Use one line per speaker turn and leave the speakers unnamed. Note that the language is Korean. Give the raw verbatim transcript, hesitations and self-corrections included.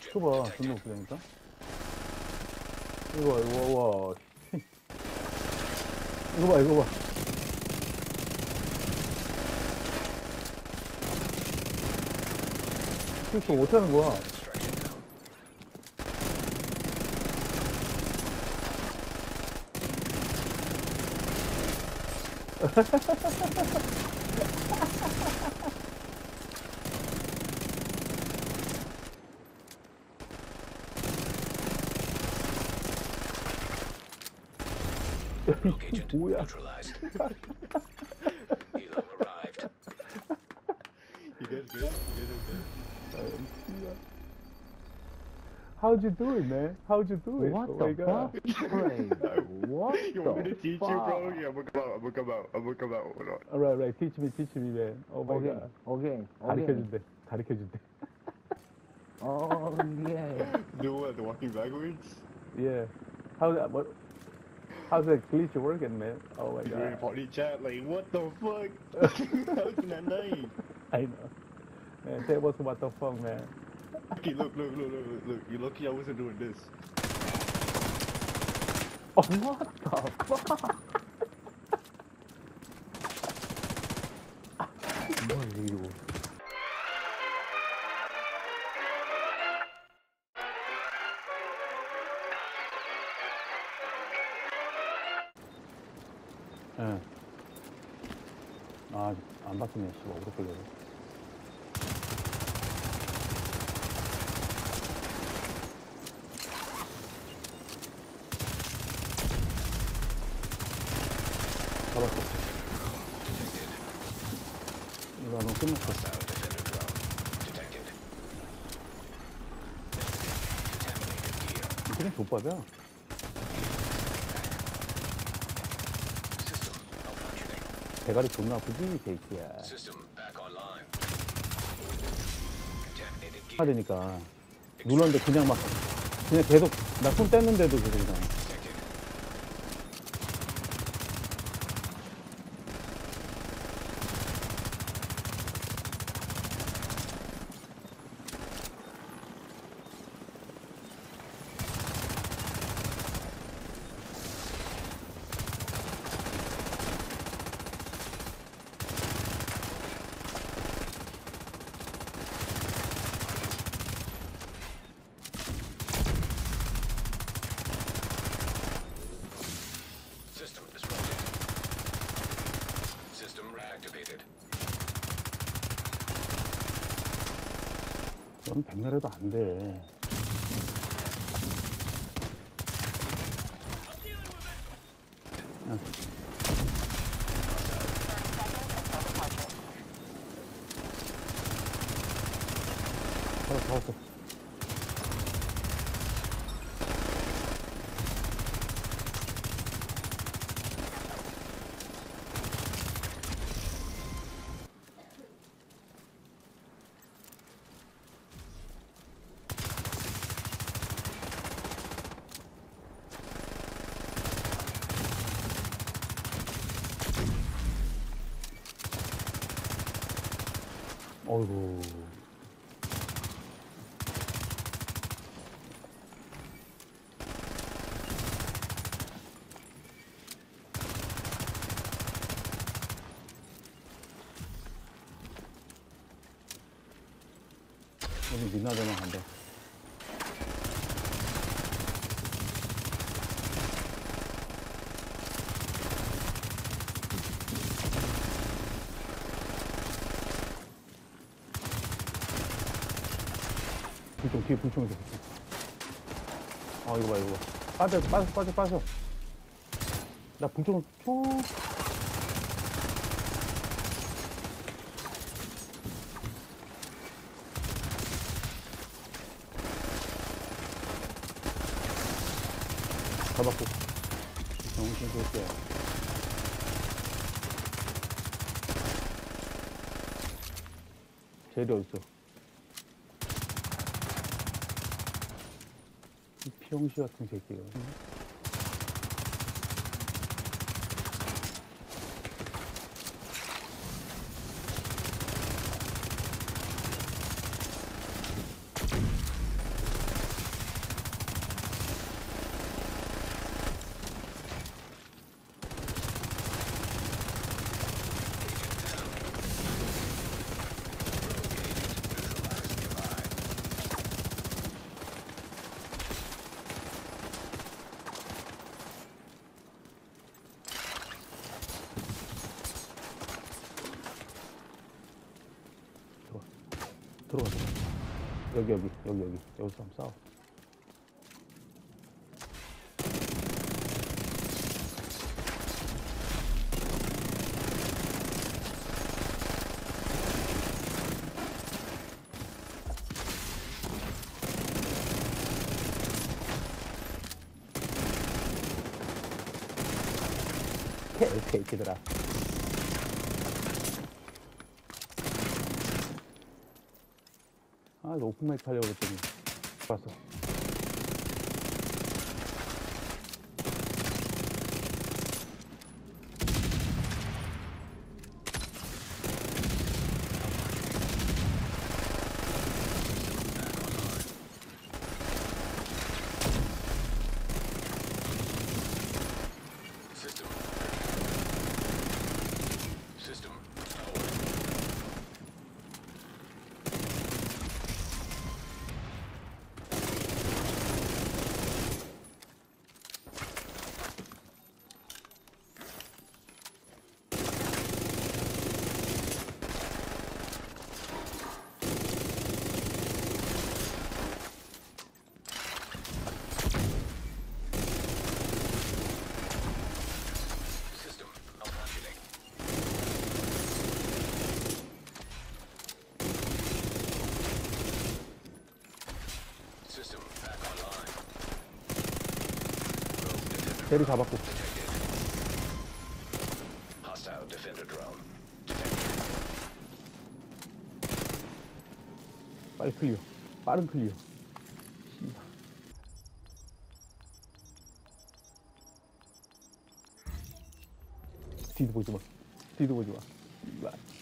이거 봐, 존나 웃기다니까? 이거 봐, 이거, 와. 이거 봐, 이거 봐. 이거 어떻게 하는 거야? 뭐야?
You guys good? You guys okay?
How'd you do it, man? How'd you do it?
What
oh
the
my God.
fuck? Crazy. What
You want me to
the
teach you,
fuck?
bro? Yeah, I'm gonna come out. I'm gonna come out. I'm gonna come out. Hold on.
Alright, right. Teach me, teach me, man. Oh my
Okay,
God.
okay, okay.
가르쳐준대. 가르쳐준대.
Oh yeah.
Do what? The walking backwards?
Yeah. How that? What? How's that glitch working, man? Oh my
He's ready
God.
for the chat. Like, what the fuck? How can I name?
I know. Man, tell us what the fuck, man.
Okay, look, look, look, look, look, look. You're lucky I wasn't doing this.
Oh.
What the fuck? 뭘 이거?
예. 아, 안 봤으면 씨발 오래 걸려. 잡았어. 이거 너무 끝났어. 그냥 족밥이야. 대가리 존나 아프지, 이 새끼야. 해야 되니까. 눌렀는데 그냥 막, 그냥 계속, 나 손 뗐는데도 계속 그냥. 넌 백날해도 안 돼. 응. 잡았어, 잡았어. 어이구. 우리 민나대만 간다. 불총 뒤에 불총 있어. 아 이거 봐 이거 봐. 빠져 빠져 빠져 빠져. 나 불총 총. 잡았고. 정신 좋게. 젤이 어딨어? 이 피용시 같은 새끼가. 들어가, 들어가. 여기, 여기, 여기, 여기. 여기서 한번 싸워. 개새끼들아. 아, 너 오픈마이크 하려고 그랬더니. 봤어. 대리 잡았고. 빨리 클리어. 빠른 클리어. 씨발. 뒤도 보지 마. 뒤도 보지 마. 씨발.